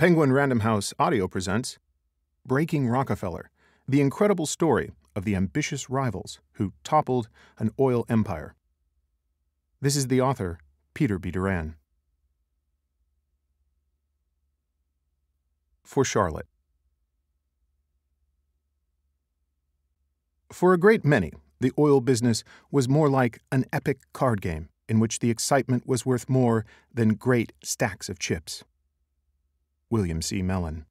Penguin Random House Audio presents Breaking Rockefeller, the incredible story of the ambitious rivals who toppled an oil empire. This is the author, Peter B. Doran. For Charlotte. For a great many, the oil business was more like an epic card game in which the excitement was worth more than great stacks of chips. William C. Mellon.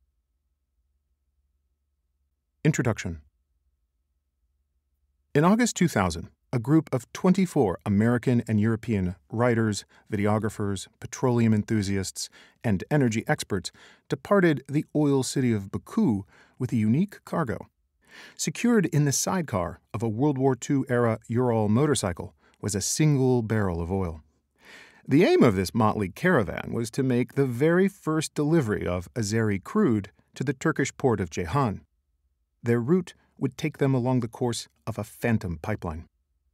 Introduction. In August 2000, a group of 24 American and European writers, videographers, petroleum enthusiasts, and energy experts departed the oil city of Baku with a unique cargo. Secured in the sidecar of a World War II-era Ural motorcycle was a single barrel of oil. The aim of this motley caravan was to make the very first delivery of Azeri crude to the Turkish port of Ceyhan. Their route would take them along the course of a phantom pipeline.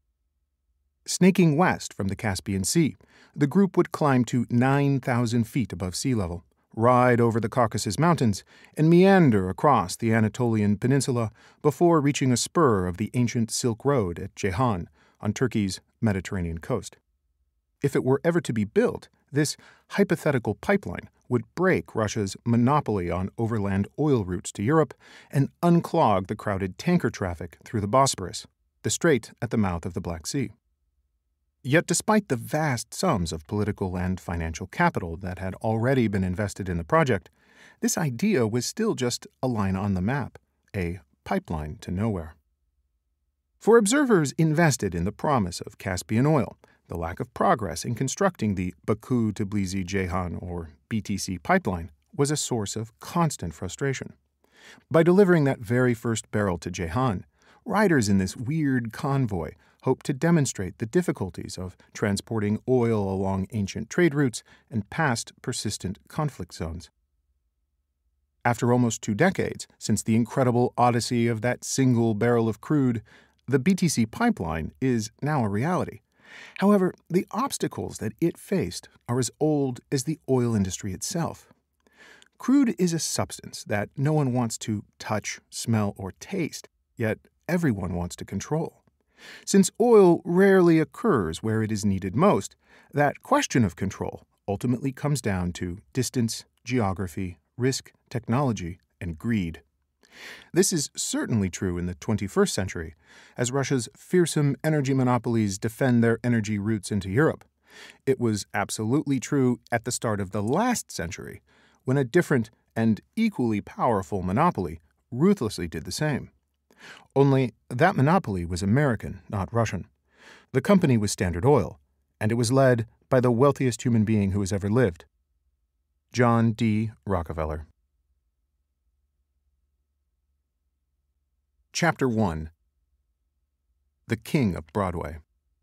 Snaking west from the Caspian Sea, the group would climb to 9,000 feet above sea level, ride over the Caucasus Mountains, and meander across the Anatolian Peninsula before reaching a spur of the ancient Silk Road at Ceyhan on Turkey's Mediterranean coast. If it were ever to be built, this hypothetical pipeline would break Russia's monopoly on overland oil routes to Europe and unclog the crowded tanker traffic through the Bosporus, the strait at the mouth of the Black Sea. Yet despite the vast sums of political and financial capital that had already been invested in the project, this idea was still just a line on the map, a pipeline to nowhere. For observers invested in the promise of Caspian oil, the lack of progress in constructing the Baku-Tbilisi-Ceyhan, or BTC pipeline, was a source of constant frustration. By delivering that very first barrel to Ceyhan, riders in this weird convoy hoped to demonstrate the difficulties of transporting oil along ancient trade routes and past persistent conflict zones. After almost 2 decades since the incredible odyssey of that single barrel of crude, the BTC pipeline is now a reality. However, the obstacles that it faced are as old as the oil industry itself. Crude is a substance that no one wants to touch, smell, or taste, yet everyone wants to control. Since oil rarely occurs where it is needed most, that question of control ultimately comes down to distance, geography, risk, technology, and greed. This is certainly true in the 21st century, as Russia's fearsome energy monopolies defend their energy routes into Europe. It was absolutely true at the start of the last century, when a different and equally powerful monopoly ruthlessly did the same. Only that monopoly was American, not Russian. The company was Standard Oil, and it was led by the wealthiest human being who has ever lived, John D. Rockefeller. Chapter 1. The King of Broadway.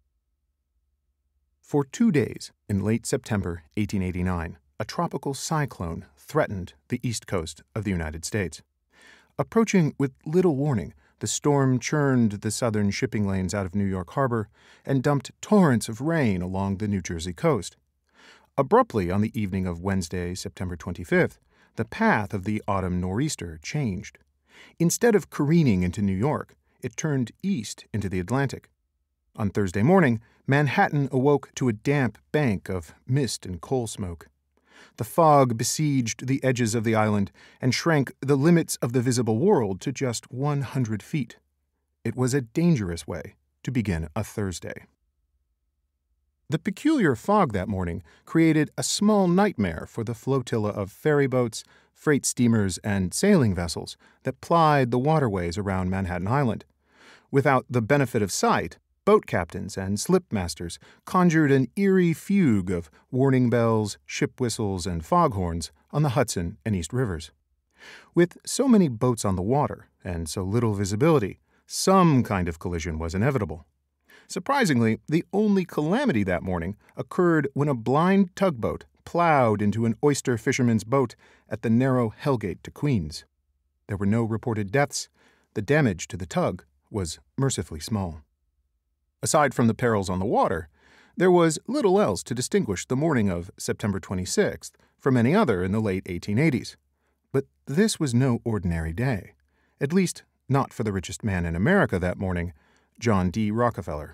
For 2 days in late September 1889, a tropical cyclone threatened the east coast of the United States. Approaching with little warning, the storm churned the southern shipping lanes out of New York Harbor and dumped torrents of rain along the New Jersey coast. Abruptly, on the evening of Wednesday, September 25th, the path of the autumn nor'easter changed. Instead of careening into New York, it turned east into the Atlantic. On Thursday morning, Manhattan awoke to a damp bank of mist and coal smoke. The fog besieged the edges of the island and shrank the limits of the visible world to just 100 feet. It was a dangerous way to begin a Thursday. The peculiar fog that morning created a small nightmare for the flotilla of ferry boats, freight steamers, and sailing vessels that plied the waterways around Manhattan Island. Without the benefit of sight, boat captains and slipmasters conjured an eerie fugue of warning bells, ship whistles, and foghorns on the Hudson and East Rivers. With so many boats on the water and so little visibility, some kind of collision was inevitable. Surprisingly, the only calamity that morning occurred when a blind tugboat plowed into an oyster fisherman's boat at the narrow Hellgate to Queens. There were no reported deaths. The damage to the tug was mercifully small. Aside from the perils on the water, There was little else to distinguish the morning of September 26th from any other in the late 1880s. But this was no ordinary day, at least not for the richest man in America that morning, John D. Rockefeller.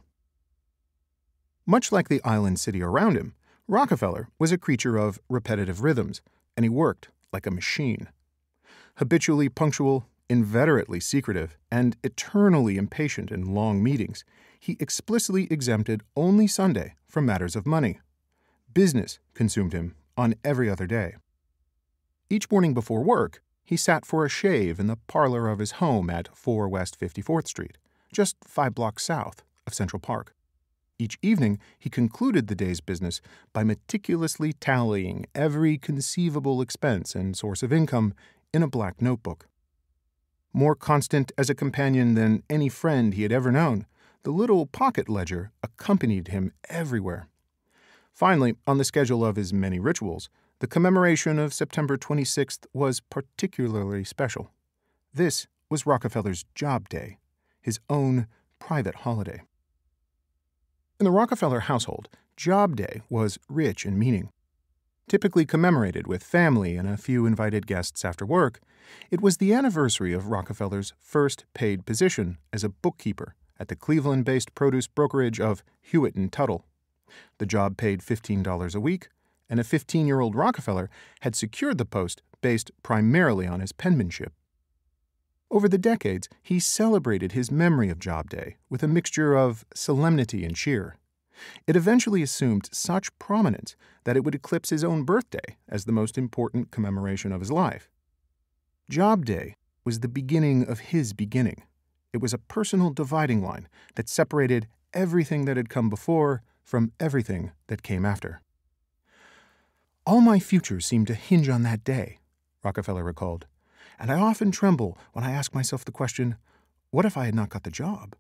Much like the island city around him, Rockefeller was a creature of repetitive rhythms, and he worked like a machine. Habitually punctual, inveterately secretive, and eternally impatient in long meetings, he explicitly exempted only Sunday from matters of money. Business consumed him on every other day. Each morning before work, he sat for a shave in the parlor of his home at 4 West 54th Street, just 5 blocks south of Central Park. Each evening, he concluded the day's business by meticulously tallying every conceivable expense and source of income in a black notebook. More constant as a companion than any friend he had ever known, the little pocket ledger accompanied him everywhere. Finally, on the schedule of his many rituals, the commemoration of September 26th was particularly special. This was Rockefeller's job day, his own private holiday. In the Rockefeller household, Job Day was rich in meaning. Typically commemorated with family and a few invited guests after work, it was the anniversary of Rockefeller's first paid position as a bookkeeper at the Cleveland-based produce brokerage of Hewitt & Tuttle. The job paid $15 a week, and a 15-year-old Rockefeller had secured the post based primarily on his penmanship. Over the decades, he celebrated his memory of Job Day with a mixture of solemnity and cheer. It eventually assumed such prominence that it would eclipse his own birthday as the most important commemoration of his life. Job Day was the beginning of his beginning. It was a personal dividing line that separated everything that had come before from everything that came after. "All my future seemed to hinge on that day," Rockefeller recalled, "and I often tremble when I ask myself the question, what if I had not got the job?"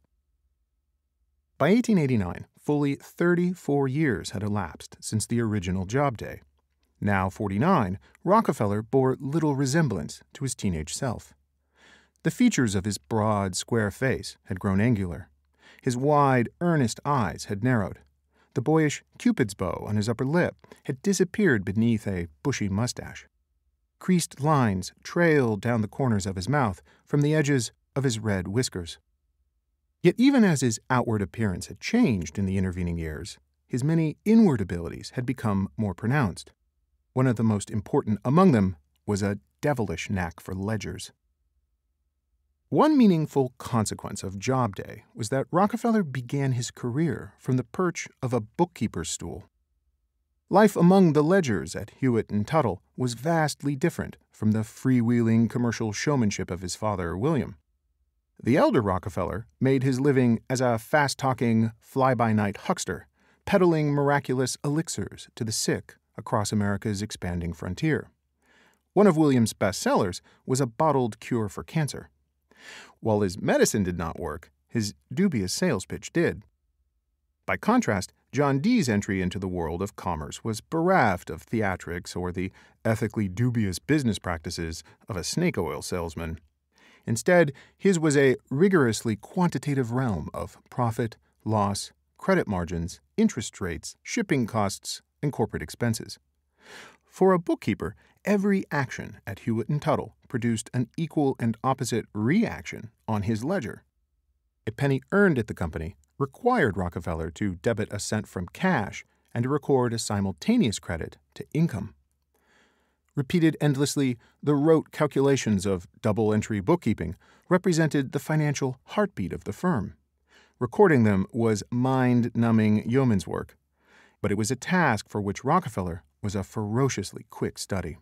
By 1889, fully 34 years had elapsed since the original Job Day. Now 49, Rockefeller bore little resemblance to his teenage self. The features of his broad, square face had grown angular. His wide, earnest eyes had narrowed. The boyish Cupid's bow on his upper lip had disappeared beneath a bushy mustache. Creased lines trailed down the corners of his mouth from the edges of his red whiskers. Yet even as his outward appearance had changed in the intervening years, his many inward abilities had become more pronounced. One of the most important among them was a devilish knack for ledgers. One meaningful consequence of Job Day was that Rockefeller began his career from the perch of a bookkeeper's stool. Life among the ledgers at Hewitt & Tuttle was vastly different from the freewheeling commercial showmanship of his father, William. The elder Rockefeller made his living as a fast-talking, fly-by-night huckster, peddling miraculous elixirs to the sick across America's expanding frontier. One of William's best sellers was a bottled cure for cancer. While his medicine did not work, his dubious sales pitch did. By contrast, John Dee's entry into the world of commerce was bereft of theatrics or the ethically dubious business practices of a snake oil salesman. Instead, his was a rigorously quantitative realm of profit, loss, credit margins, interest rates, shipping costs, and corporate expenses. For a bookkeeper, every action at Hewitt & Tuttle produced an equal and opposite reaction on his ledger. A penny earned at the company required Rockefeller to debit a cent from cash and to record a simultaneous credit to income. Repeated endlessly, the rote calculations of double-entry bookkeeping represented the financial heartbeat of the firm. Recording them was mind-numbing yeoman's work, but it was a task for which Rockefeller was a ferociously quick study.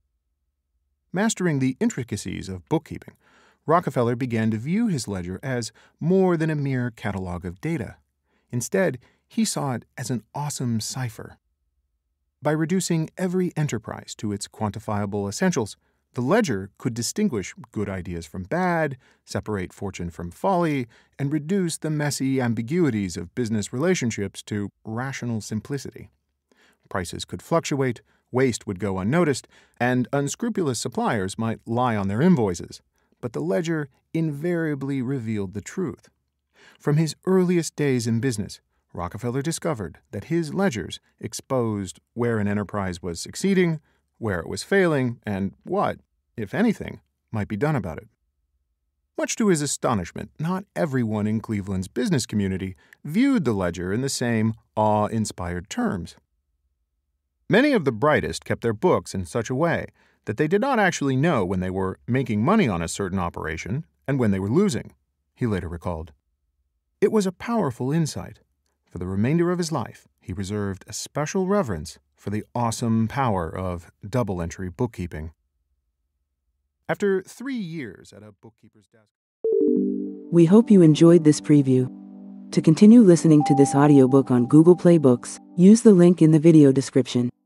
Mastering the intricacies of bookkeeping, Rockefeller began to view his ledger as more than a mere catalog of data. Instead, he saw it as an awesome cipher. By reducing every enterprise to its quantifiable essentials, the ledger could distinguish good ideas from bad, separate fortune from folly, and reduce the messy ambiguities of business relationships to rational simplicity. Prices could fluctuate, waste would go unnoticed, and unscrupulous suppliers might lie on their invoices, but the ledger invariably revealed the truth. From his earliest days in business, Rockefeller discovered that his ledgers exposed where an enterprise was succeeding, where it was failing, and what, if anything, might be done about it. Much to his astonishment, not everyone in Cleveland's business community viewed the ledger in the same awe-inspired terms. Many of the brightest kept their books in such a way that they did not actually know when they were making money on a certain operation and when they were losing, he later recalled. It was a powerful insight. For the remainder of his life, he reserved a special reverence for the awesome power of double-entry bookkeeping. After 3 years at a bookkeeper's desk. We hope you enjoyed this preview. To continue listening to this audiobook on Google Play Books, use the link in the video description.